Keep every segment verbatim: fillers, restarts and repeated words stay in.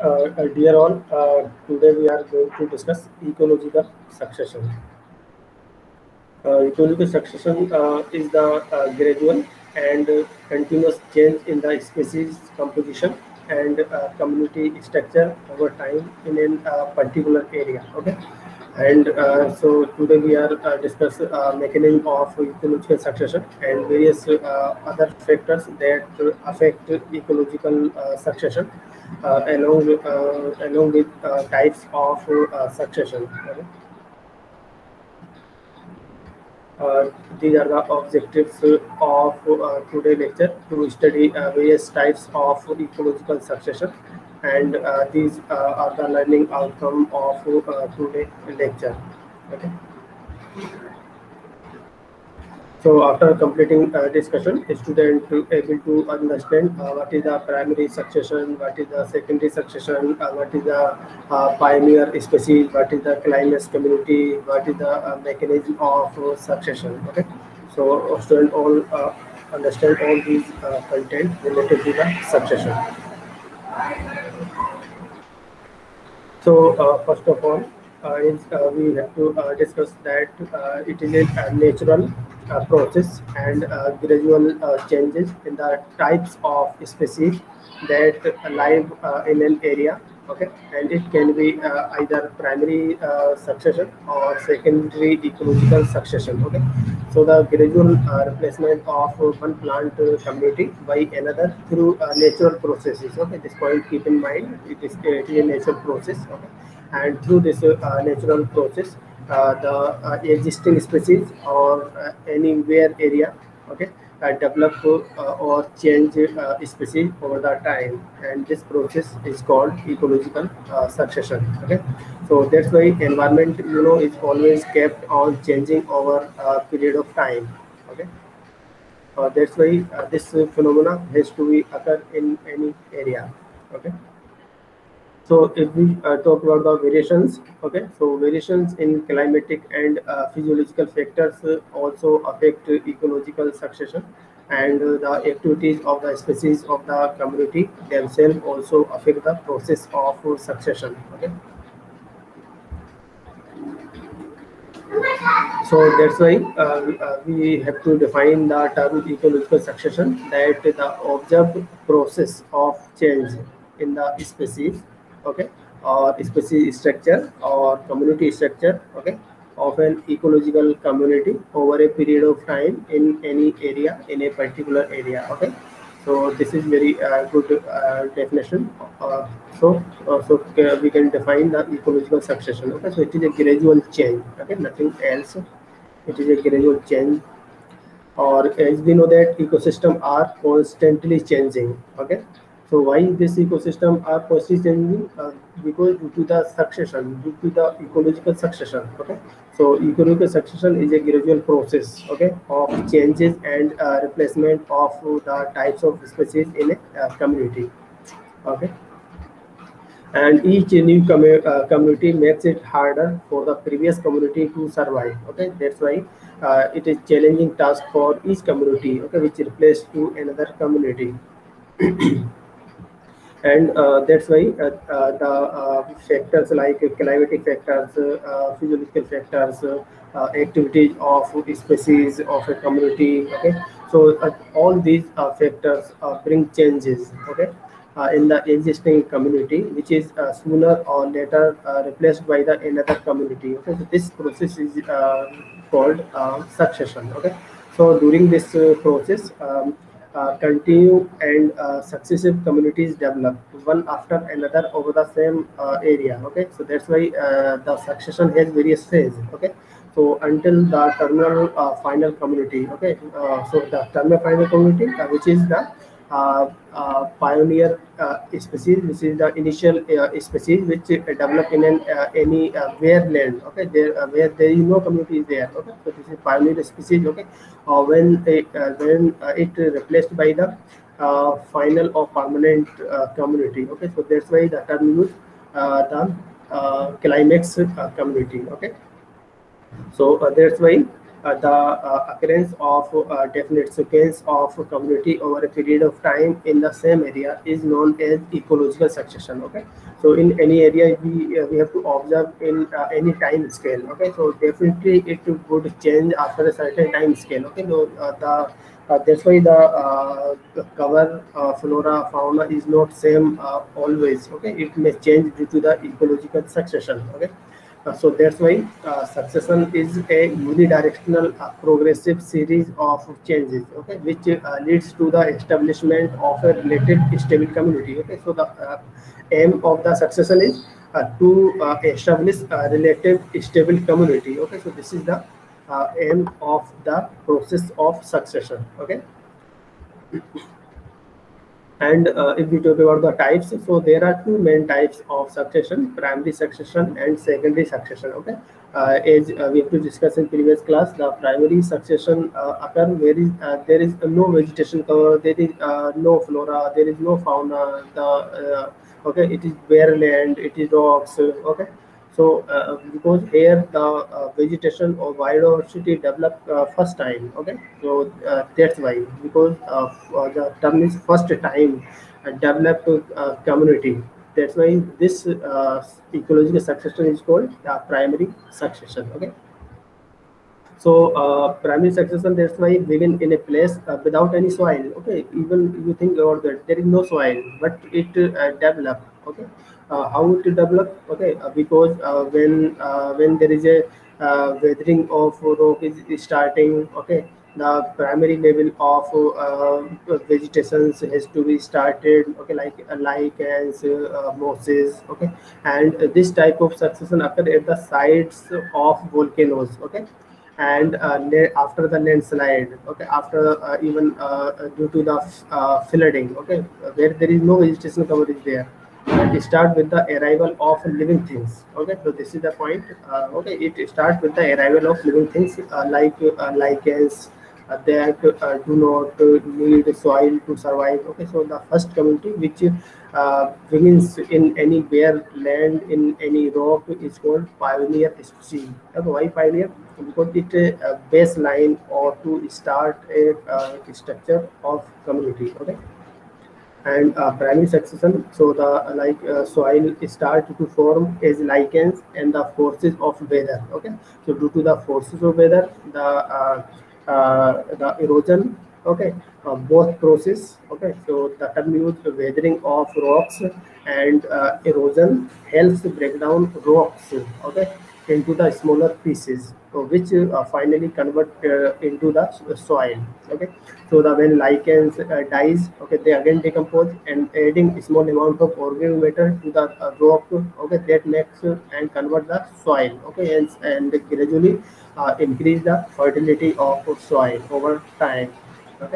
Uh, uh, dear all, uh, today we are going to discuss ecological succession. Uh, ecological succession uh, is the uh, gradual and uh, continuous change in the species composition and uh, community structure over time in a uh, particular area. Okay, and uh, so today we are uh, discuss uh, mechanism of ecological succession and various uh, other factors that uh, affect ecological uh, succession, uh, along uh, along with uh, types of uh, succession. Okay? Uh, these are the objectives uh, of uh, today's lecture to study uh, various types of ecological succession, and uh, these uh, are the learning outcome of uh, today's lecture. Okay. So after completing uh, discussion, a student to able to understand uh, what is the primary succession, what is the secondary succession, uh, what is the uh, pioneer species, what is the climax community, what is the uh, mechanism of uh, succession. Okay, so uh, student all uh, understand all these uh, content related to the succession. So uh, first of all, uh, is, uh, we have to uh, discuss that uh, it is a, a natural uh, process and uh, gradual uh, changes in the types of species that live uh, in an area. Okay, and it can be uh, either primary uh, succession or secondary ecological succession. Okay, so the gradual uh, replacement of one plant uh, community by another through uh, natural processes. Okay, this point keep in mind. It is, it is a natural process. Okay, and through this uh, natural process, uh, the uh, existing species or uh, anywhere area. Okay, uh, develop uh, or change uh, species over the time, and this process is called ecological uh, succession. Okay, so that's why environment, you know, is always kept on changing over a period of time. Okay, uh, that's why uh, this uh, phenomena has to be occur in any area. Okay. So if we uh, talk about the variations, okay, so variations in climatic and uh, physiological factors uh, also affect uh, ecological succession, and uh, the activities of the species of the community themselves also affect the process of uh, succession. Okay, so that's why uh, we, uh, we have to define the term ecological succession, that the observed process of change in the species, okay, or species structure or community structure, okay, of an ecological community over a period of time in any area, in a particular area. Okay, so this is very uh, good uh, definition. Uh, so, uh, so uh, we can define the ecological succession. Okay, so it is a gradual change. Okay, nothing else. It is a gradual change, or as we know that ecosystem are constantly changing. Okay, so why this ecosystem are constantly changing? Uh, because due to the succession, due to the ecological succession. Okay, so ecological succession is a gradual process, okay, of changes and uh, replacement of the types of species in a uh, community. Okay, and each new commu- uh, community makes it harder for the previous community to survive. Okay, that's why uh, it is challenging task for each community, okay, which replace to another community. And uh, that's why uh, uh, the uh, factors like climatic factors, uh, uh, physiological factors, uh, uh, activities of species of a community. Okay, so uh, all these uh, factors uh, bring changes. Okay, uh, in the existing community, which is uh, sooner or later uh, replaced by the another community. Okay, so this process is uh, called uh, succession. Okay, so during this uh, process, um, uh, continue and uh, successive communities develop one after another over the same uh, area. Okay, so that's why uh, the succession has various phases. Okay, so until the terminal uh, final community. Okay, uh, so the terminal final community, uh, which is the uh, uh, pioneer uh, species, which is the initial uh, species which uh, develop in an uh, any uh, where land. Okay, there uh, where there is no community is there. Okay, so this is pioneer species. Okay, uh, when it, uh, when uh, it replaced by the uh, final or permanent uh, community. Okay, so that's why the term used uh, the uh, climax uh, community. Okay, so uh, that's why uh, the uh, occurrence of uh, definite sequence of community over a period of time in the same area is known as ecological succession. Okay, so in any area we uh, we have to observe in uh, any time scale. Okay, so definitely it would change after a certain time scale. Okay, so uh, the uh, that's why the, uh, the cover uh, flora fauna is not same uh, always. Okay, it may change due to the ecological succession. Okay, uh, so that's why uh, succession is a unidirectional uh, progressive series of changes. Okay, which uh, leads to the establishment of a related stable community. Okay, so the uh, aim of the succession is uh, to uh, establish a relative stable community. Okay, so this is the uh, aim of the process of succession. Okay, and uh, if we talk about the types, so there are two main types of succession: primary succession and secondary succession. Okay, uh, as uh, we have to discuss in previous class, the primary succession uh, occur where is uh, there is no vegetation cover, there is uh, no flora, there is no fauna. The uh, okay, it is bare land, it is rocks. Okay, so uh, because here the uh, vegetation or biodiversity developed uh, first time. Okay, so uh, that's why, because uh, uh, the term is first time uh, developed uh, community. That's why this uh, ecological succession is called uh, primary succession. Okay, so uh, primary succession, that's why begin in a place uh, without any soil. Okay, even you think about that, there is no soil, but it uh, develop. Okay, uh, how it develop? Okay, uh, because uh, when uh, when there is a uh, weathering of rock is, is starting. Okay, the primary level of uh, vegetation has to be started. Okay, like uh, lichens, uh, mosses. Okay, and uh, this type of succession occur at the sides of volcanoes. Okay, and uh, la- after the landslide. Okay, after uh, even uh, uh, due to the uh, flooding. Okay, where there is no vegetation cover is there. It start with the arrival of living things. Okay, so this is the point. Uh, okay, it starts with the arrival of living things uh, like uh, lichens uh, that uh, do not uh, need soil to survive. Okay, so the first community which uh, begins in any bare land, in any rock, is called pioneer species. Okay, why pioneer? Because it uh, baseline or to start a uh, structure of community. Okay, and uh, primary succession, so the uh, like uh, soil start to form as lichens and the forces of weather. Okay, so due to the forces of weather, the uh, uh, the erosion. Okay, uh, both process. Okay, so the term used weathering of rocks and uh, erosion helps break down rocks. Okay, into the smaller pieces, so which uh, finally convert uh, into the s- soil. Okay, so the when lichens uh, dies, okay, they again decompose and adding small amount of organic matter to the uh, rock. Okay, that makes uh, and convert the soil. Okay, and, and gradually uh, increase the fertility of soil over time. Okay,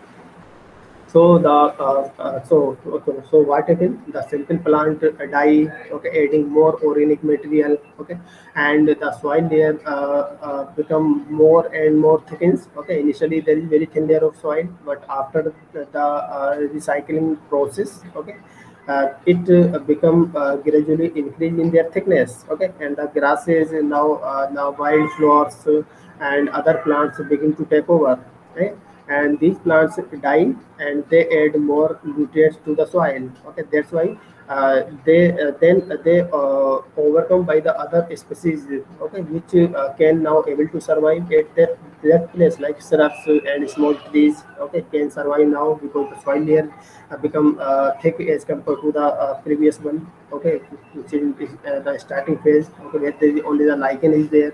so the uh, uh, so, so so what it is, the simple plant uh, die. Okay, adding more organic material. Okay, and the soil layer uh, uh, become more and more thickens. Okay, initially there is very thin layer of soil, but after the, the uh, recycling process. Okay, uh, it uh, become uh, gradually increase in their thickness. Okay, and the grasses now uh, now wildflowers uh, and other plants begin to take over. Okay, and these plants die and they add more nutrients to the soil. Okay, that's why uh, they uh, then they uh, overcome by the other species. Okay, which uh, can now able to survive at that, that place, like shrubs and small trees. Okay, can survive now because the soil layer uh, become uh, thick as compared to the uh, previous one. Okay, which is uh, the starting phase. Okay, where there is only the lichen is there.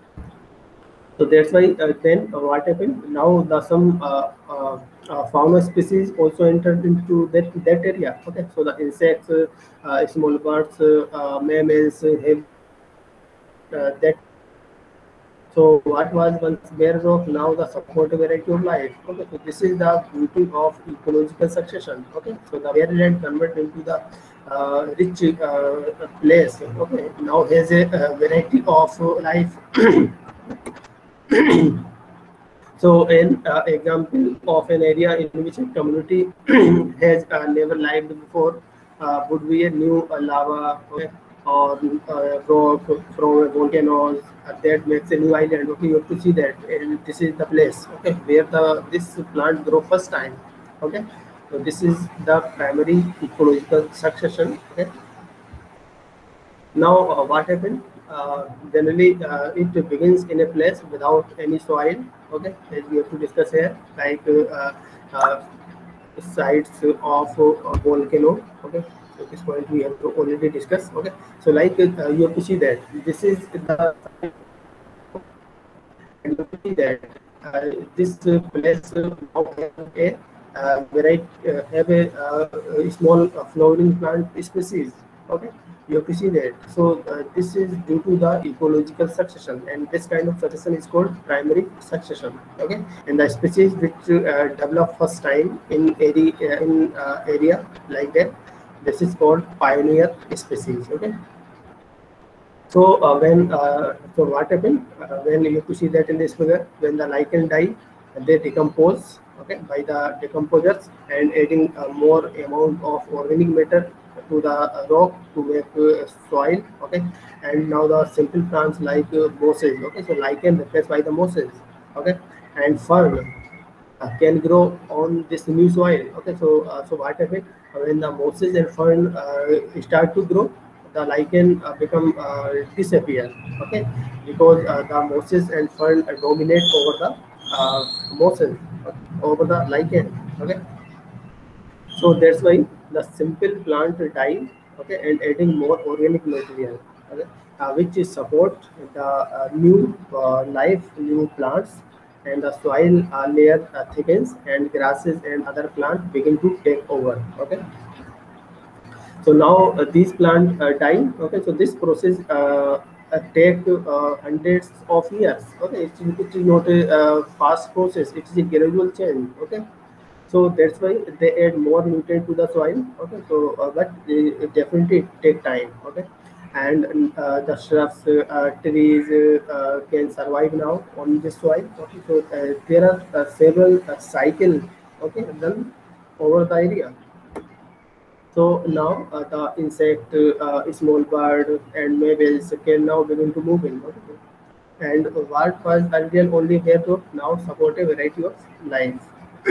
So that's why uh, then uh, what happened? Now the some uh, uh, uh, fauna species also entered into that that area. Okay, so the insects, uh, uh, small birds, uh, uh, mammals uh, have uh, that. So what was once bare rock now the support a variety of life. Okay, so this is the beauty of ecological succession. Okay, so the bare land convert into the uh, rich uh, place. Okay, now has a, uh variety of uh, life. So, an uh, example of an area in which a community has uh, never lived before uh, would be a new uh, lava, okay, or uh, rock from volcanoes uh, that makes a new island. Okay, you have to see that, and this is the place, okay, where the this plant grow first time. Okay, so this is the primary ecological succession. Okay, now uh, what happened? Uh, generally, uh, it begins in a place without any soil. Okay, as we have to discuss here, like uh, uh, sites of uh, volcano. Okay, so this point we have to already discuss. Okay, so like uh, you have to see that this is the, and you have to see that uh, this uh, place uh, now have a uh, variety, uh, have a, uh, a small uh, flowering plant species. Okay, you have to see that. So uh, this is due to the ecological succession, and this kind of succession is called primary succession. Okay, and the species which uh, develop first time in area uh, in uh, area like that, this is called pioneer species. Okay, so uh, when uh, so what happened uh, when you have to see that in this figure, when the lichen die, they decompose, okay, by the decomposers and adding uh, more amount of organic matter to the uh, rock to make uh, soil. Okay, and now the simple plants like uh, mosses. Okay, so lichen replaced by the mosses. Okay, and fern uh, can grow on this new soil. Okay, so uh, so what happened uh, when the mosses and fern uh, start to grow, the lichen uh, become uh, disappear. Okay, because uh, the mosses and fern uh, dominate over the uh, mosses, uh, over the lichen. Okay, so that's why the simple plant die. Okay, and adding more organic material. Okay, uh, which is support the uh, new uh, life, new plants, and the soil uh, layer uh, thickens, and grasses and other plants begin to take over. Okay, so now uh, these plants are dying. Okay, so this process uh, uh, take uh, hundreds of years. Okay, it, is- it is not a uh, fast process, it is a gradual change. Okay, so that's why they add more nutrient to the soil. Okay, so uh, but it, it definitely take time. Okay, and uh, the shrubs, uh, uh, trees uh, uh, can survive now on this soil. Okay, so uh, there are uh, several uh, cycles, okay, done over the area. So now uh, the insect, uh, small bird, and mammals can now begin to move in. Okay? And what was earlier only here to now support a variety of life.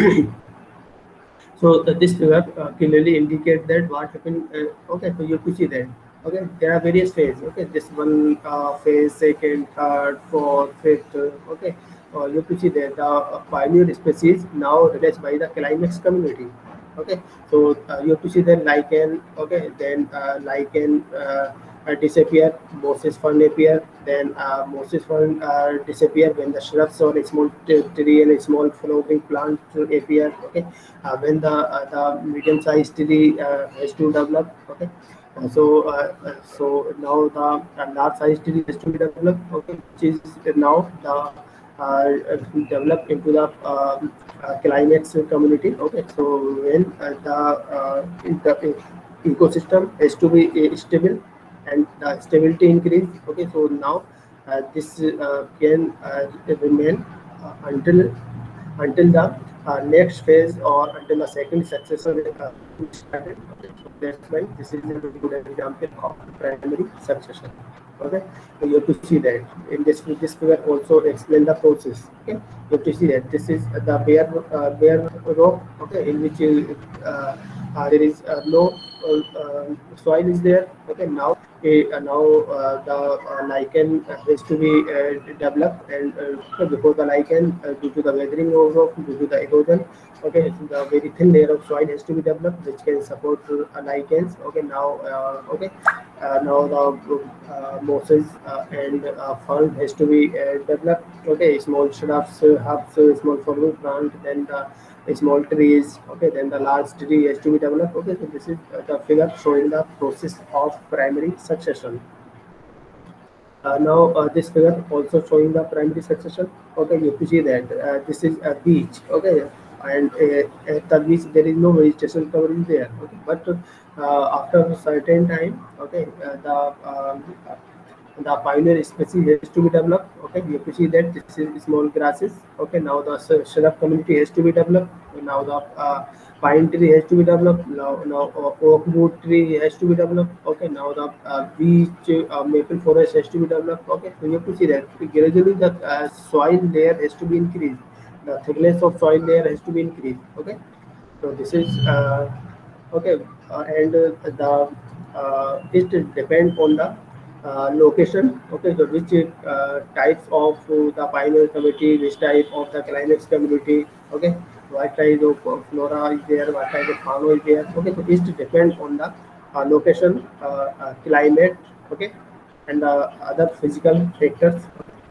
So uh, this figure uh, clearly indicate that what happened. Uh, okay, so you could see that. Okay, there are various phases. Okay, this one uh, phase, second, third, fourth, fifth. Uh, okay, uh, you could see that the uh, pioneer species now replaced by the climax community. Okay, so uh, you have to see that lichen. Okay, then uh, lichen uh, uh, disappear, mosses fern appear, then uh, mosses fern uh, disappear when the shrubs or a small t- tree and a small flowering plant appear. Okay, uh, when the uh, the medium sized tree uh, has to develop. Okay, uh, so uh, uh, so now the uh, large sized tree has to be developed. Okay, which is now the uh, develop into the uh, uh, climax community. Okay, so when uh, the, uh, in the ecosystem has to be uh, stable and the stability increase. Okay, so now uh, this uh, can uh, remain uh, until until the uh, next phase or until the second successor uh, started. Okay, so that's why this is a very good example of primary succession. Okay, so you have to see that in this this figure also explain the process. Okay, you have to see that this is the bare uh, bare rock. Okay, in which uh, uh, there is uh, no uh, uh, soil is there. Okay, now uh, now uh, the uh, lichen has to be uh, developed, and uh, before the lichen, uh, due to the weathering of rock, due to the erosion, okay, so the very thin layer of soil has to be developed, which can support uh, lichens. Okay, now uh, okay, uh, now the uh, mosses uh, and uh, fern has to be uh, developed. Okay, small shrubs, uh, herbs, uh, small flowering plant, then the small trees. Okay, then the large tree has to be developed. Okay, so this is uh, the figure showing the process of primary succession. Uh, now uh, this figure also showing the primary succession. Okay, you have to see that uh, this is a beach. Okay, and uh, at the beach there is no vegetation covering there. Okay, but uh, after a certain time, okay, uh, the um, the pioneer species has to be developed. Okay, you have to see that this is small grasses. Okay, now the sh- shrub community has to be developed. Now the uh, pine tree has to be developed. Now, now uh, oak wood tree has to be developed. Okay, now the uh, beech uh, maple forest has to be developed. Okay, so you have to see that gradually the uh, soil layer has to be increased. The thickness of soil layer has to be increased. Okay, so this is uh, okay, uh, and uh, the uh, it depends on the uh, location. Okay, so which uh, types of uh, the pioneer community, which type of the climax community. Okay, what type of uh, flora is there, what type of fauna is there. Okay, so it depends on the uh, location, uh, uh, climate. Okay, and the other physical factors.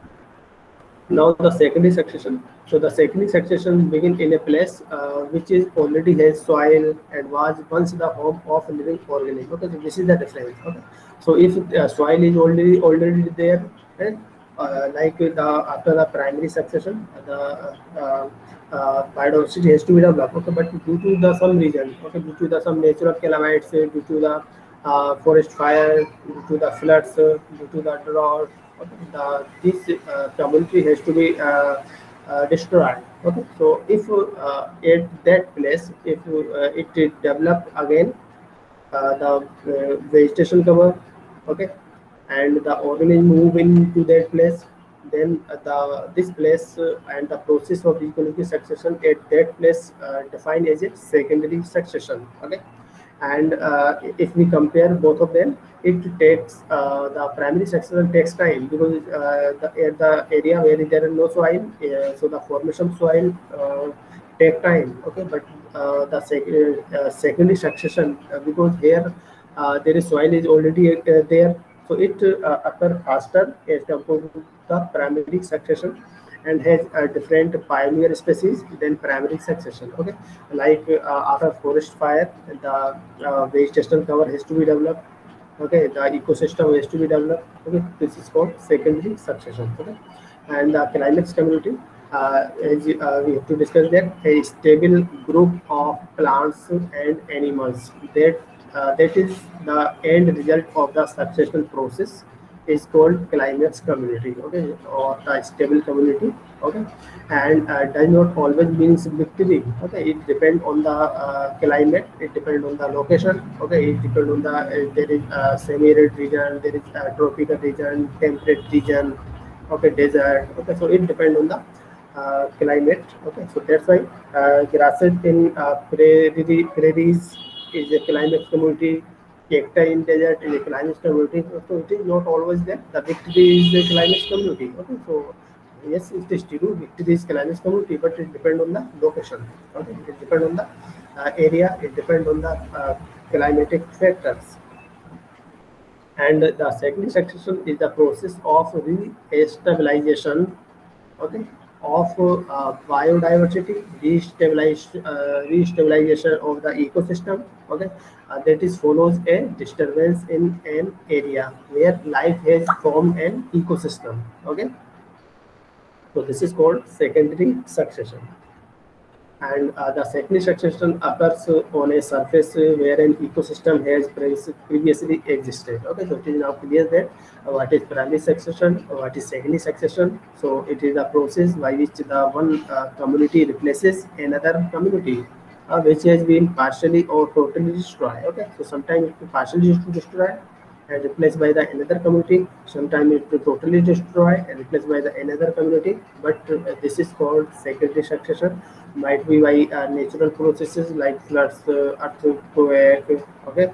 Now the secondary succession. So the secondary succession begin in a place uh, which is already has soil and was once the home of a living organism. Okay, so this is the difference. Okay, so if uh, soil is already already there, and uh, like the after the primary succession, the uh, uh, biodiversity has to be developed. Okay, but due to the some reason, okay, due to the some natural calamities, uh, due to the uh, forest fire, due to the floods, uh, due to the drought, okay, the, this uh, community has to be uh, uh, destroyed. Okay, so if uh, at that place, if uh, it is developed again, uh, the uh, vegetation cover, okay, and the organism move into that place, then uh, the this place uh, and the process of ecological succession at that place uh, defined as a secondary succession. Okay, and uh, if we compare both of them, it takes uh, the primary succession takes time because uh, the, at the area where there is no soil, uh, so the formation of soil uh, take time. Okay, but uh, the sec- uh, secondary succession, uh, because here uh, there is soil is already uh, there, so it uh, occur faster as compared to the primary succession, and has a different pioneer species than primary succession. Okay, like uh, after forest fire, the uh, vegetation cover has to be developed. Okay, the ecosystem has to be developed. Okay, this is called secondary succession. Okay, and the climax community, uh, as uh, we have to discuss that a stable group of plants and animals that uh, that is the end result of the succession process is called climax community. Okay, or the stable community. Okay, and uh, does not always means victory. Okay, it depends on the uh, climate, it depends on the location. Okay, it depends on the uh, there is a semi-arid region, there is a tropical region, temperate region. Okay, desert. Okay, so it depends on the uh, climate. Okay, so that's why uh, grasses in uh, prairie, prairies is a climate community. Cacti in desert is a climate community. So it is not always there. The victory is a climate community. Okay, so yes, it is true. Victory is climate community, but it depends on the location. Okay, it depends on the uh, area. It depends on the uh, climatic factors. And the second succession is the process of re-stabilization, okay, of uh, biodiversity, re-stabilization, uh, re-stabilization of the ecosystem. Okay, uh, that is follows a disturbance in an area where life has formed an ecosystem. Okay, so this is called secondary succession. And uh, the secondary succession occurs uh, on a surface uh, where an ecosystem has pre- previously existed. Okay, so it is now clear that uh, what is primary succession, uh, what is secondary succession. So it is a process by which the one uh, community replaces another community, uh, which has been partially or totally destroyed. Okay, so sometimes it is partially destroyed and replaced by the another community. Sometimes it will totally destroy and replaced by the another community. But uh, this is called secondary succession. Might be by uh, natural processes like floods, uh, earthquake. Okay.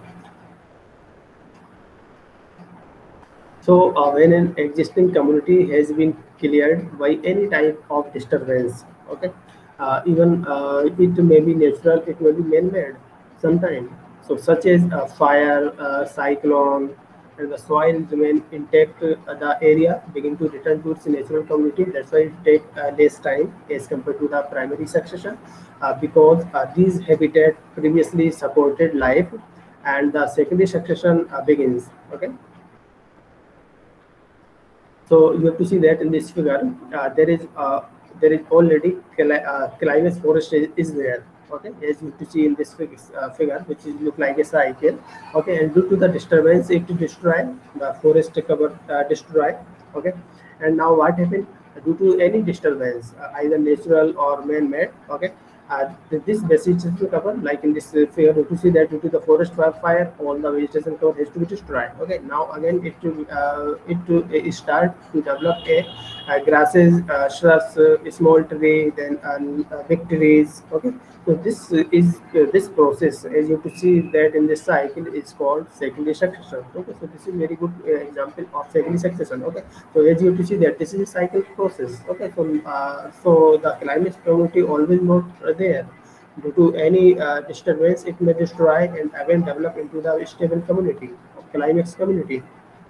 So uh, when an existing community has been cleared by any type of disturbance, okay, uh, even uh, it may be natural, it may be man-made sometimes. So such as uh, fire, uh, cyclone, and the soil remain intact, uh, the area begin to return to its natural community. That's why it take uh, less time as compared to the primary succession, uh, because uh, these habitat previously supported life, and the secondary succession uh, begins. Okay. So you have to see that in this figure, uh, there is uh, there is already cli- uh, climax forest is, is there. Okay, as you have to see in this fig- uh, figure, which is look like a cycle. Okay, and due to the disturbance, it destroy the forest cover uh, destroy. Okay, and now what happened due to any disturbance, uh, either natural or man-made. Okay, Uh, this vegetation cover, like in this uh, figure, you to see that due to the forest fire, all the vegetation cover has to be destroyed. Okay, now again it to uh, it to uh, start to develop a uh, grasses, uh, shrubs, uh, small tree, then um, uh, big trees. Okay, so this uh, is uh, this process, as you could see that in this cycle, is called secondary succession. Okay, so this is very good uh, example of secondary succession. Okay, so as you to see that this is a cycle process. Okay, so uh, so the climate community always not there. Due to any uh, disturbance, it may destroy and again develop into the stable community, climax community.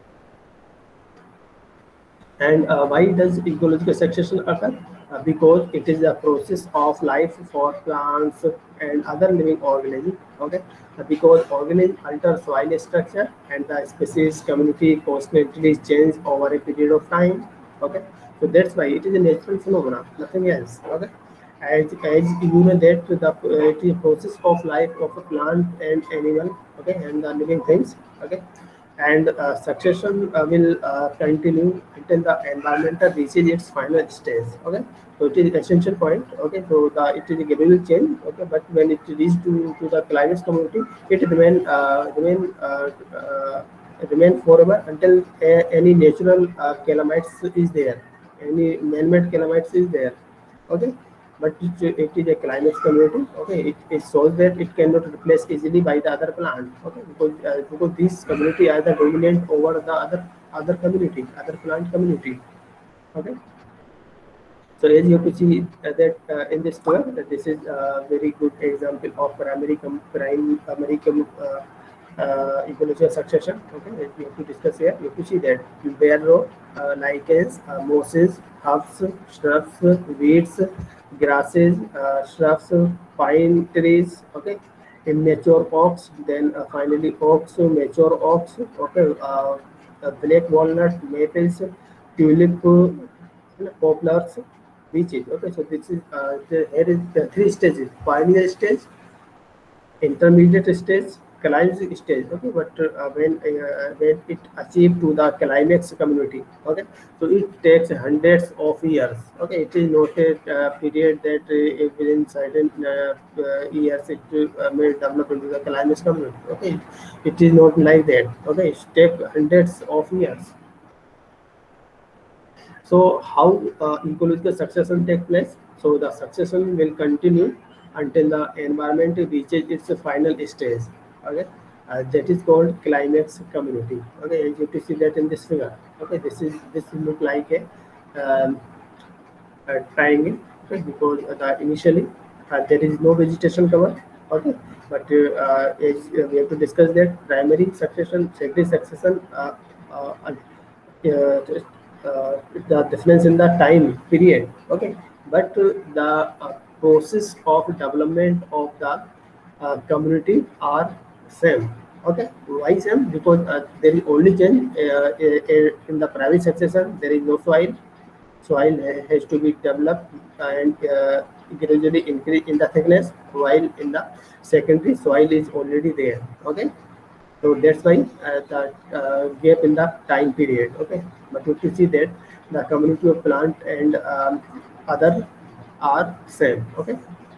And uh, why does ecological succession occur? Uh, because it is a process of life for plants and other living organisms. Okay, Uh, because organisms alter soil structure and the species community constantly change over a period of time. Okay, so that's why it is a natural phenomenon, nothing else. Okay, as as you know that the uh, it is a process of life of a plant and animal. Okay, and the living things. Okay, and uh, succession uh, will uh, continue until the environmental reaches its final stage. Okay, so it is essential point. Okay, so the it is a gradual change. Okay, but when it reaches to, to the climate community, it remain uh, remain uh, uh, remain forever until a, any natural uh, calamities is there, any man-made calamities is there. Okay, but it, it is a climate community. Okay, it, it shows that it cannot replace easily by the other plant. Okay, because uh, because this community are the dominant over the other other community, other plant community. Okay, so as you can see uh, that uh, in this figure, that this is a very good example of primary com- prime American uh, uh, ecological succession. Okay, as we have to discuss here. You have to see that bare row, uh, lichens, uh, mosses, herbs, shrubs, weeds, grasses, uh, shrubs, pine trees. Okay, immature oaks, then uh, finally oaks, mature oaks. Okay, uh, uh, black walnut, maples, tulip, uh, poplars, beeches. Okay, so this is uh, the, here is the three stages: pioneer stage, intermediate stage, climax stage. Okay, but uh, when uh, when it achieved to the climax community. Okay, so it takes hundreds of years. Okay, it is not a uh, period that uh, within certain uh, uh, years it uh, may develop into the climax community. Okay, it is not like that. Okay, it takes hundreds of years. So how uh, ecological succession take place? So the succession will continue until the environment reaches its final stage. Okay, uh, that is called climax community. Okay, as you can see that in this figure. Okay, this is this will look like a, um, a triangle. Okay, because uh, the initially uh, there is no vegetation cover. Okay, but uh, uh, as uh, we have to discuss that primary succession, secondary succession. Uh, uh, uh, uh, the difference in the time period. Okay, but uh, the uh, process of development of the uh, community are same. Okay, why same? Because uh, there is only change uh, uh, in the private succession. There is no soil. Soil ha- has to be developed and uh, gradually increase in the thickness, while in the secondary soil is already there. Okay, so that's why uh, the uh, gap in the time period. Okay, but you can see that the community of plant and um, other are same. Okay,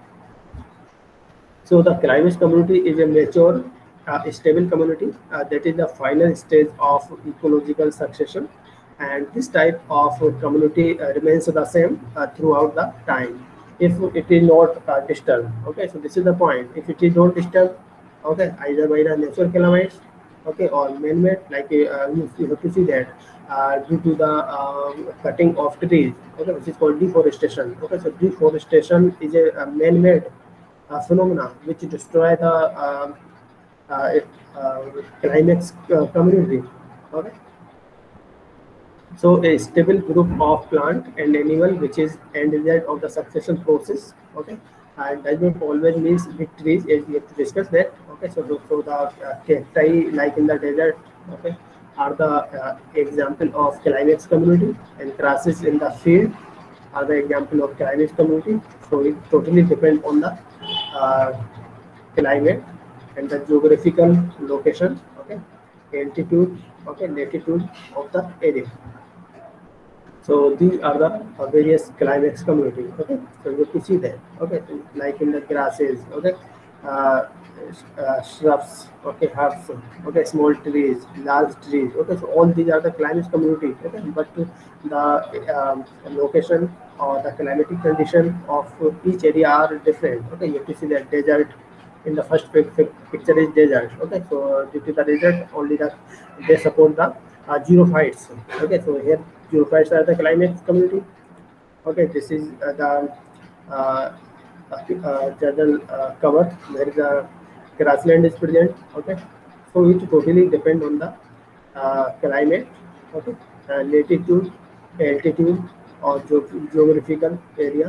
so the climate community is a mature, uh, stable community. Uh, that is the final stage of ecological succession, and this type of community uh, remains the same uh, throughout the time. If it is not uh, disturbed, okay. So this is the point. If it is not disturbed, okay, either by the natural calamities, okay, or man-made, like uh, you, you have to see that uh, due to the um, cutting of trees, okay, which is called deforestation. Okay, so deforestation is a, a man-made uh, phenomena which destroy the um, uh, uh, climax uh, community. Okay, so a stable group of plant and animal which is end result of the succession process. Okay, and does not always means victories, as we have to discuss that. Okay, so the, so the uh, cacti like in the desert. Okay, are the uh, example of climax community, and grasses in the field are the example of climate community. So it totally depends on the uh, climate and the geographical location. Okay, altitude. Okay, latitude of the area. So these are the uh, various climax community. Okay, so you can see that. Okay, like in the grasses. Okay, uh, uh, shrubs. Okay, herbs. Okay, small trees, large trees. Okay, so all these are the climax community. Okay, but the um, location or the climatic condition of each area are different. Okay, you can see that desert. In the first pic- pic- picture is desert. Okay, so due to the desert, only the they support the uh, xerophytes. Okay, so here xerophytes are the climate community. Okay, this is uh, the uh, uh, general uh, cover. There is a grassland is present. Okay, so it totally depend on the uh, climate. Okay, uh, latitude, altitude, or geo- geographical area.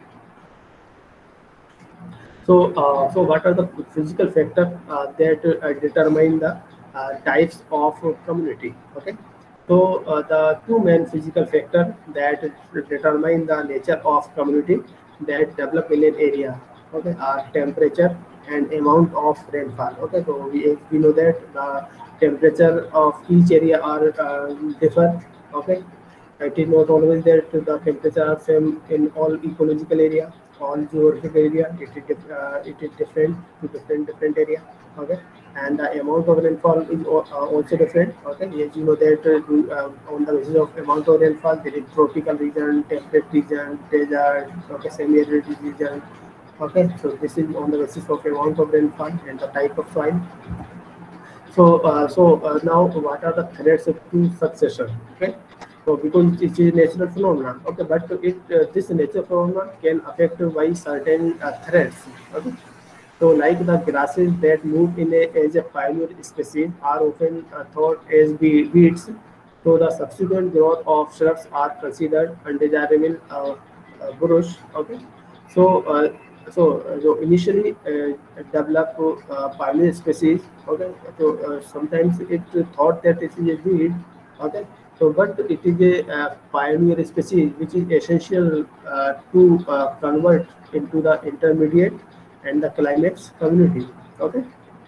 So, uh, so what are the physical factors uh, that uh, determine the uh, types of community? Okay, so uh, the two main physical factors that determine the nature of community that develop in an area, okay, are temperature and amount of rainfall. Okay, so we, we know that the temperature of each area are uh, differ. Okay, it is not always that the temperature are same in all ecological area, all geographic area. It is dif- uh, it is different to different different area. Okay, and the amount of rainfall is al- uh, also different. Okay, as you know that uh, do, uh, on the basis of amount of rainfall, there is tropical region, temperate region, desert, okay, semi-arid region. Okay, so this is on the basis of amount of rainfall and the type of soil. So, uh, so uh, now what are the threats to succession? Okay, so because it is natural phenomenon. Okay, but it uh, this natural phenomenon can affect by certain uh, threats. Okay, so like the grasses that move in a, as a pioneer species are often uh, thought as be- weeds. So the subsequent growth of shrubs are considered undesirable uh, uh, bush. Okay, so uh, so uh, so initially uh, develop uh, pioneer species. Okay, so uh, sometimes it thought that it is a weed. Okay, so but it is a uh, pioneer species which is essential uh, to uh, convert into the intermediate and the climax community. Okay,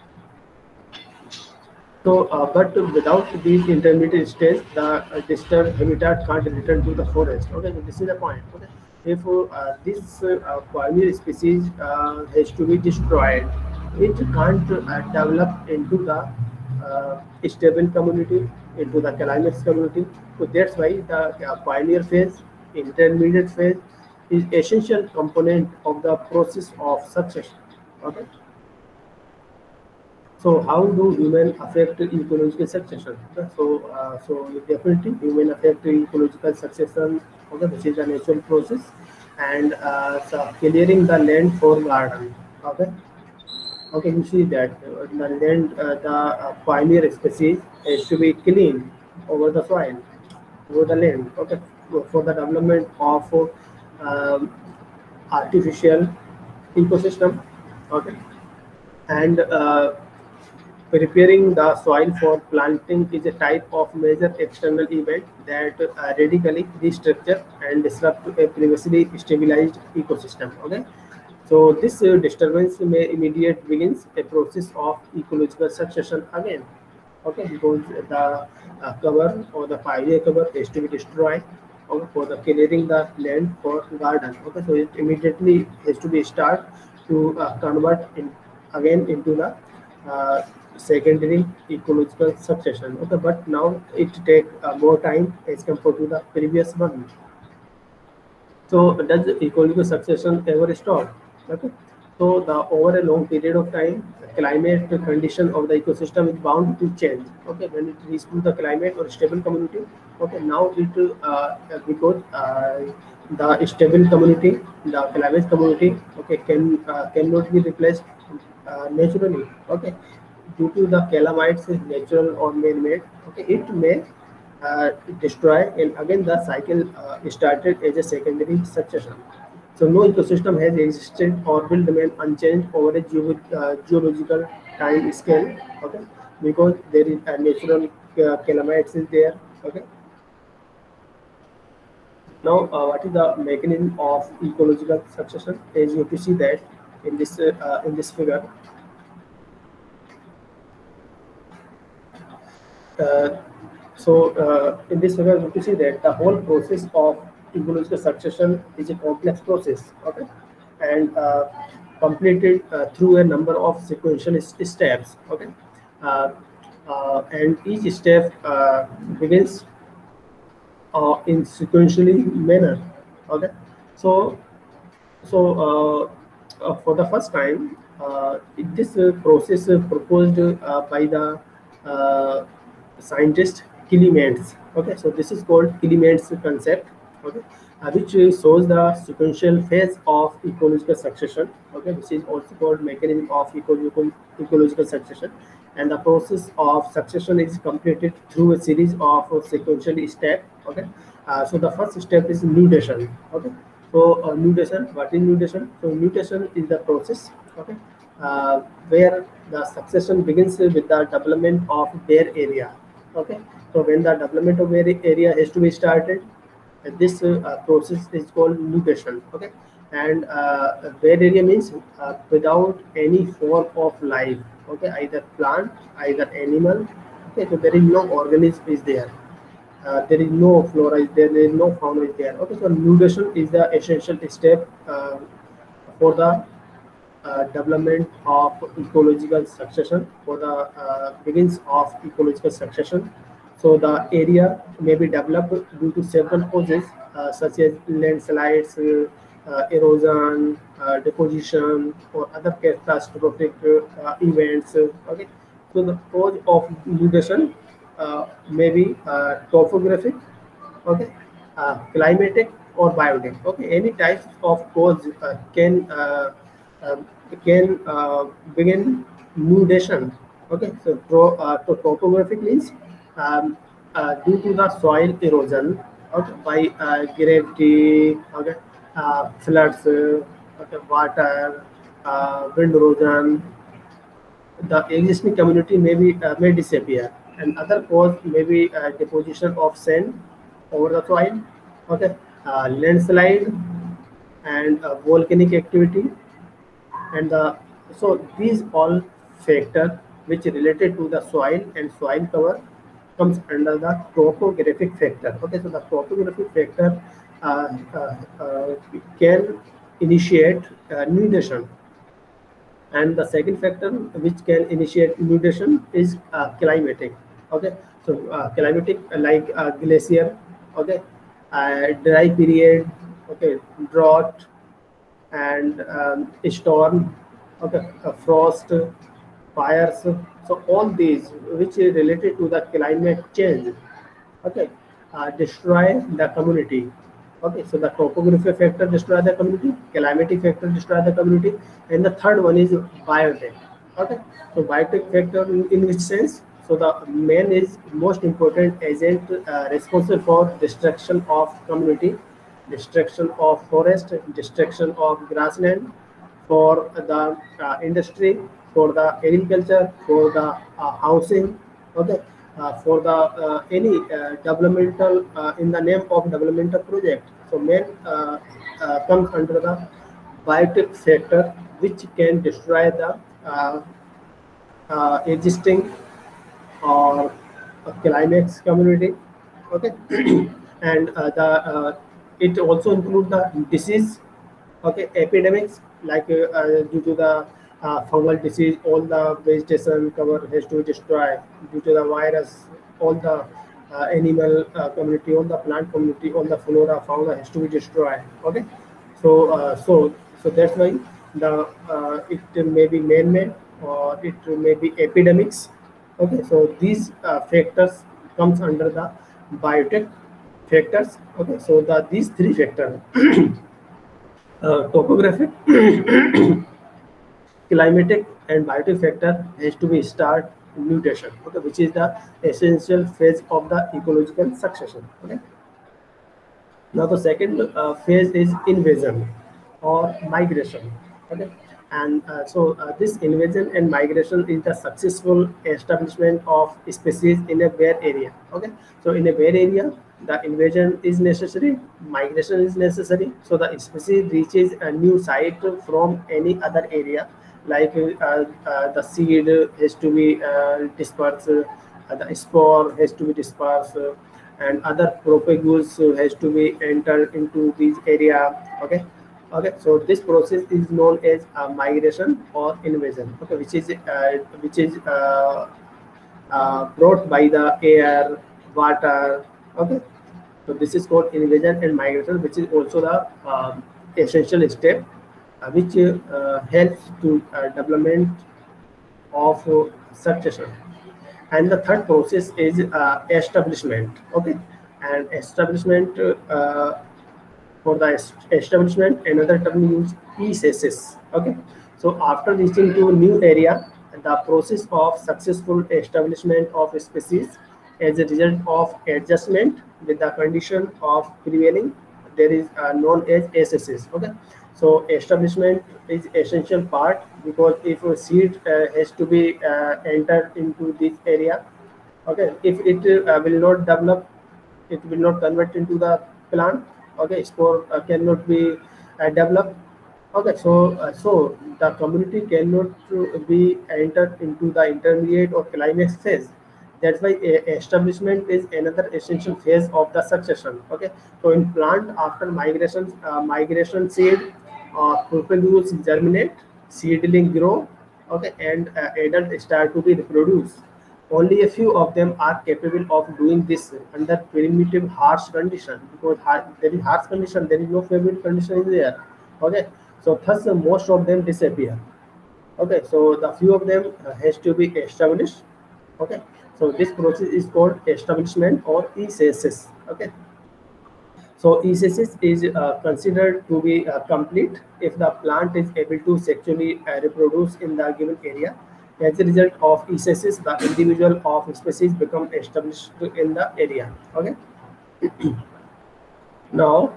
so uh, but without these intermediate stages, the uh, disturbed habitat can't return to the forest. Okay, so this is the point. Okay, if uh, this uh, pioneer species uh, has to be destroyed, it can't uh, develop into the uh, stable community, into the climax community. So that's why the uh, pioneer phase, intermediate phase, is essential component of the process of succession. Okay. So how do human affect ecological succession? Okay, So, uh, so definitely human affect ecological succession. Okay, which is a natural process, and uh, so clearing the land for garden. Okay, okay, you see that uh, the land, uh, the uh, pioneer species has to be clean over the soil, over the land. Okay, for the development of um, artificial ecosystem. Okay, and uh, preparing the soil for planting is a type of major external event that uh, radically restructure and disrupt a previously stabilized ecosystem. Okay, so this uh, disturbance may immediate begins a process of ecological succession again. Okay, because the uh, cover or the pioneer cover is to be destroyed. Okay, for the clearing the land for garden. Okay, so it immediately has to be start to uh, convert in again into the uh, secondary ecological succession. Okay, but now it take uh, more time as compared to the previous one. So does ecological succession ever stop? Okay. So the over a long period of time, the climate condition of the ecosystem is bound to change. Okay, when it reaches to the climate or stable community. Okay, now it uh, because uh, the stable community, the climate community, okay, can uh, cannot be replaced uh, naturally. Okay, due to the calamites is natural or man-made. Okay, it may uh, destroy and again the cycle uh, started as a secondary succession. So no ecosystem has existed or will remain unchanged over a geo- uh, geological time scale. Okay, because there is a natural uh, calamites is there. Okay. Now, uh, what is the mechanism of ecological succession? As you can see that in this uh, uh, in this figure, uh, So uh, in this way, we are going to see that the whole process of ecological succession is a complex process, okay, and uh, completed uh, through a number of sequential s- steps, okay, uh, uh, and each step uh, begins uh, in sequentially manner, okay. So so, uh, uh, for the first time, uh, it- this uh, process uh, proposed uh, by the uh, scientist Killiemans. Okay, so this is called Killiemans concept. Okay, uh, which uh, shows the sequential phase of ecological succession. Okay, which is also called mechanism of ecological ecological succession. And the process of succession is completed through a series of uh, sequential steps. Okay, uh, so the first step is mutation. Okay, so uh, mutation, what is mutation? So mutation is the process, okay, uh, where the succession begins with the development of bare area. Okay, so when the development of bare area has to be started, uh, this uh, uh, process is called mutation. Okay, and uh, bare area means uh, without any form of life. Okay, either plant, either animal. Okay, so there is no organism is there, uh, there is no flora is there, there is no fauna is there. Okay, so mutation is the essential step uh, for the uh, development of ecological succession, for the uh, begins of ecological succession. So the area may be developed due to several causes uh, such as landslides, uh, uh, erosion, uh, deposition, or other catastrophic uh, events. uh, Okay, so the cause of mutation uh, may be uh, topographic, okay, uh, climatic or biotic. Okay, any types of cause uh, can uh, uh, can uh, begin mutation. Okay, so tro- uh, to topographic means um, uh, due to the soil erosion, okay, by uh, gravity, okay, uh, floods, uh, okay, water, uh, wind erosion, the existing community may be uh, may disappear, and other cause may be uh, deposition of sand over the soil, okay, uh, landslide, and uh, volcanic activity, and the so these all factor which related to the soil and soil cover comes under the topographic factor. Okay, so the topographic factor uh, uh, uh, can initiate uh, nudation, and the second factor which can initiate mutation is uh, climatic. Okay, so uh, climatic uh, like uh, glacier, okay, uh, dry period, okay, drought, and um, storm, okay, uh, frost, fires. So all these which is related to the climate change, okay, uh, destroy the community. Okay, so the topography factor destroy the community, climatic factor destroy the community, and the third one is biotech. Okay, so biotech factor in, in which sense? So the man is most important agent uh, responsible for destruction of community, destruction of forest, destruction of grassland, for the uh, industry, for the agriculture, for the uh, housing, okay, uh, for the uh, any uh, developmental uh, in the name of developmental project. So main uh, uh, comes under the biotic sector, which can destroy the uh, uh, existing or a climax community. Okay, and uh, the uh, it also include the disease, okay, epidemics like uh, uh, due to the uh, fungal disease, all the vegetation cover has to destroy. Due to the virus, all the uh, animal uh, community, all the plant community, all the flora fauna has to be destroyed. Okay, so uh, so so that's why the uh, it may be man-made or it may be epidemics. Okay, so these uh, factors comes under the biotech factors. Okay, so the these three factors, uh, topographic, climatic, and biotic factor has to be start mutation. Okay, which is the essential phase of the ecological succession. Okay, now the second uh, phase is invasion or migration. Okay, and uh, so uh, this invasion and migration is the successful establishment of species in a bare area. Okay, so in a bare area, the invasion is necessary, migration is necessary. So the species reaches a new site from any other area, like uh, uh, the seed has to be uh, dispersed, uh, the spore has to be dispersed, uh, and other propagules uh, has to be entered into this area. Okay, okay. So this process is known as uh, migration or invasion. Okay, which is uh, which is uh, uh, brought by the air, water. Okay, so this is called invasion and migration, which is also the um, essential step, uh, which uh, helps to uh, development of uh, succession. And the third process is uh, establishment. Okay, and establishment uh, for the est- establishment, another term used e-census. Okay, so after reaching to a new area, the process of successful establishment of a species as a result of adjustment with the condition of prevailing, there is uh, known as S S S. Okay, so establishment is essential part, because if a seed uh, has to be uh, entered into this area, okay, if it uh, will not develop, it will not convert into the plant. Okay, spore uh, cannot be uh, developed. Okay, so uh, so the community cannot uh, be entered into the intermediate or climax phase. That's why a- establishment is another essential phase of the succession. Okay, so in plant, after migration, uh, migration seed uh, propagules germinate, seedling grow. Okay, and uh, adult start to be reproduced. Only a few of them are capable of doing this under primitive harsh condition, because har- there is harsh condition, there is no favorable condition is there. Okay, so thus uh, most of them disappear. Okay, so the few of them uh, has to be established. Okay, so this process is called establishment or e-census. Okay, so e-census is uh, considered to be uh, complete if the plant is able to sexually uh, reproduce in the given area. As a result of e-census, the individual of species become established in the area. Okay. Now,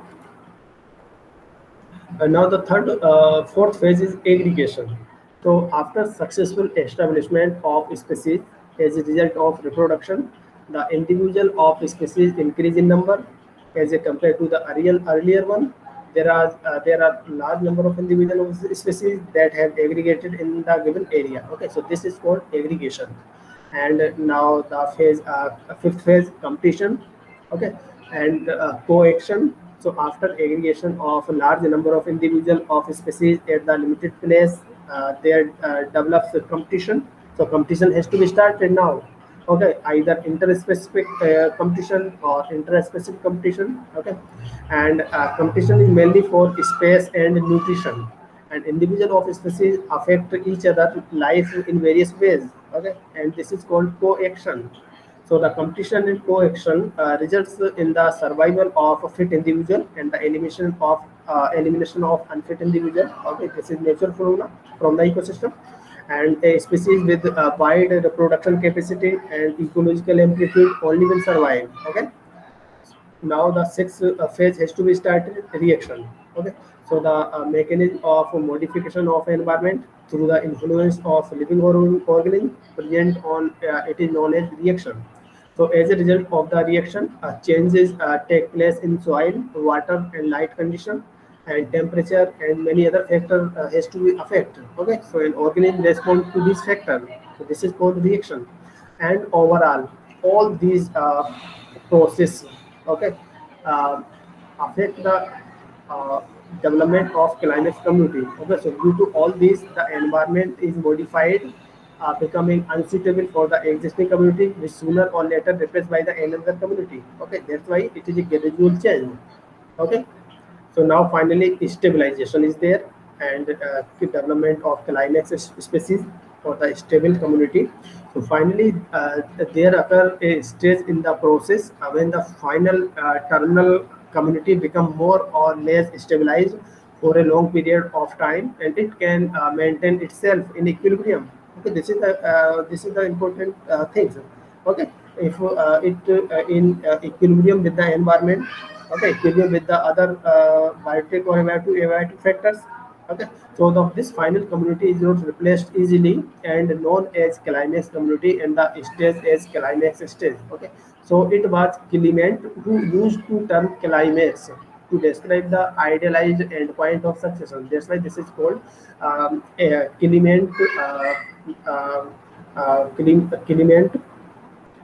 uh, now the third, uh, fourth phase is aggregation. So after successful establishment of species as a result of reproduction, the individual of species increase in number as a compared to the earlier earlier one. There are uh, there are large number of individual of species that have aggregated in the given area. Okay, so this is called aggregation. And now the phase, uh, fifth phase, competition. Okay, and uh, coaction. So after aggregation of a large number of individual of species at the limited place, uh, there uh, develops a competition. So competition has to be started now. Okay, either interspecific uh, competition or interspecific competition. Okay, and uh, competition is mainly for space and nutrition, and individual of species affect each other life in various ways. Okay, and this is called coaction. So the competition and coaction uh, results in the survival of a fit individual and the elimination of uh, elimination of unfit individual. Okay, this is natural phenomena from the ecosystem, and a species with a wide reproduction capacity and ecological amplitude only will survive. Okay, now the sixth uh, phase has to be started, reaction. Okay, so the uh, mechanism of modification of environment through the influence of living organ- organism present on uh, it is known as reaction. So as a result of the reaction, uh, changes uh, take place in soil, water and light condition, and temperature and many other factors uh, has to be affected. Okay, so an organism responds to this factor, so this is called reaction. And overall, all these uh, process, okay, uh, affect the uh, development of climate community. Okay, so due to all these, the environment is modified, uh, becoming unsuitable for the existing community, which sooner or later replaced by the another community. Okay, that's why it is a gradual change. Okay, so now finally stabilization is there, and uh, the development of climax s- species for the stable community. So finally uh, there occur a stage in the process uh, when the final uh, terminal community become more or less stabilized for a long period of time, and it can uh, maintain itself in equilibrium. Okay, this is the uh, this is the important uh, things. Okay, if uh, it uh, in uh, equilibrium with the environment. Okay, equilibrium with the other uh, biotic or abiotic, abiotic factors. Okay, so the, this final community is not replaced easily and known as climax community, and the stage as climax stage. Okay, so it was Clement who used to term climax to describe the idealized endpoint of succession. That's why this is called um, a Clement uh, uh, uh, Clement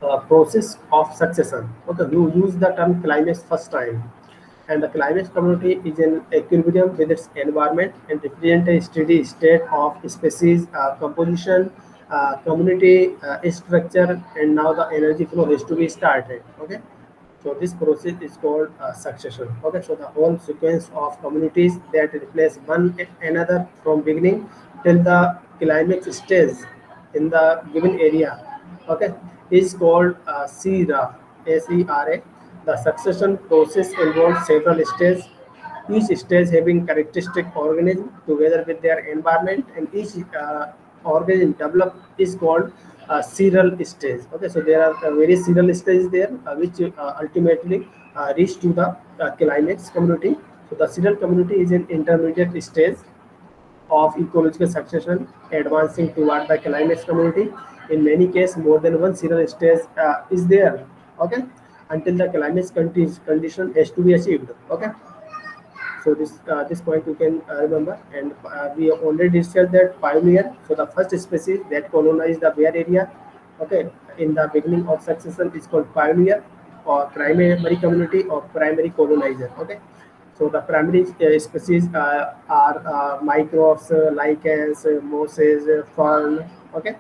uh, process of succession. Okay, you use the term climax first time, and the climax community is in equilibrium with its environment and represent a steady state of species uh, composition, uh, community uh, structure, and now the energy flow has to be started. Okay, so this process is called uh, succession. Okay, so the whole sequence of communities that replace one another from beginning till the climax stage in the given area. Okay, is called uh, S E R A. S E R A. The succession process involves several stages, each stage having characteristic organism together with their environment, and each uh, organism developed is called uh, serial stage. Okay, so there are uh, various serial stages there, uh, which uh, ultimately uh, reach to the uh, climax community. So the serial community is an intermediate stage of ecological succession advancing toward the climax community. In many cases, more than one serial stage uh, is there. Okay, until the climax conti- condition has to be achieved. Okay, so this uh, this point you can uh, remember, and uh, we have already discussed that pioneer. So the first species that colonized the bare area, okay, in the beginning of succession is called pioneer or primary community or primary colonizer. Okay, so the primary uh, species uh, are uh, microbes, uh, lichens, uh, mosses, uh, fern. Okay,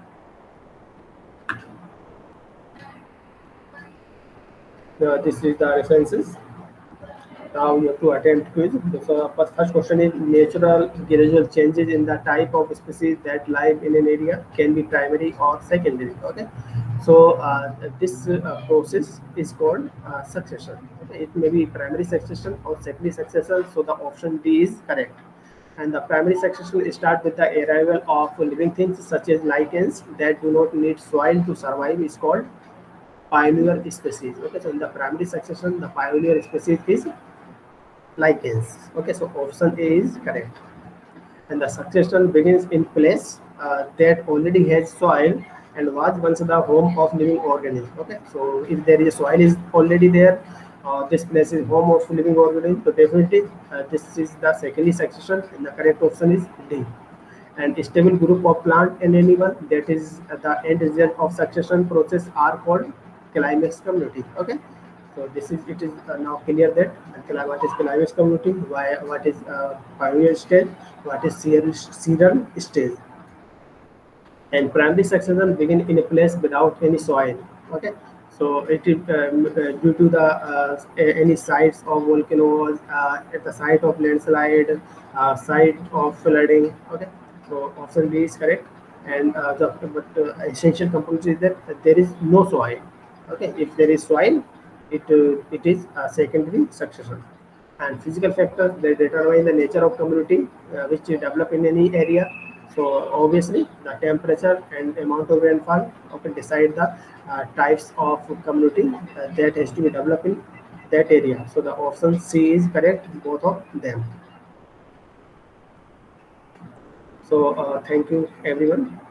uh, this is the references. Now you have to attempt quiz. So first first question is natural gradual changes in the type of species that live in an area can be primary or secondary. Okay, so uh, this uh, process is called uh, succession. Okay? It may be primary succession or secondary succession. So the option D is correct. And the primary succession starts with the arrival of living things such as lichens that do not need soil to survive is called pioneer species. Okay, so in the primary succession, the pioneer species is lichens. Okay, so option A is correct. And the succession begins in place uh, that already has soil and was once the home of living organism. Okay, so if there is soil is already there, uh, this place is home of living organism. So definitely uh, this is the secondary succession, and the correct option is D. And stable group of plant and animal that is the end result of succession process are called climax community. Okay, so this is it is uh, now clear that uh, what is climax community, why what is uh, pioneer stage, what is serial serial stage, and primary succession begin in a place without any soil. Okay, so it is um, uh, due to the uh, a- any sites of volcanoes, uh, at the site of landslide, uh, site of flooding. Okay, so option B is correct. And uh, the but uh, essential component is that there is no soil. Okay, if there is soil, it uh, it is a secondary succession. And physical factors that determine the nature of community uh, which develop in any area. So obviously the temperature and amount of rainfall often decide the uh, types of community uh, that has to be developed in that area. So the option C is correct, both of them. So uh, thank you everyone.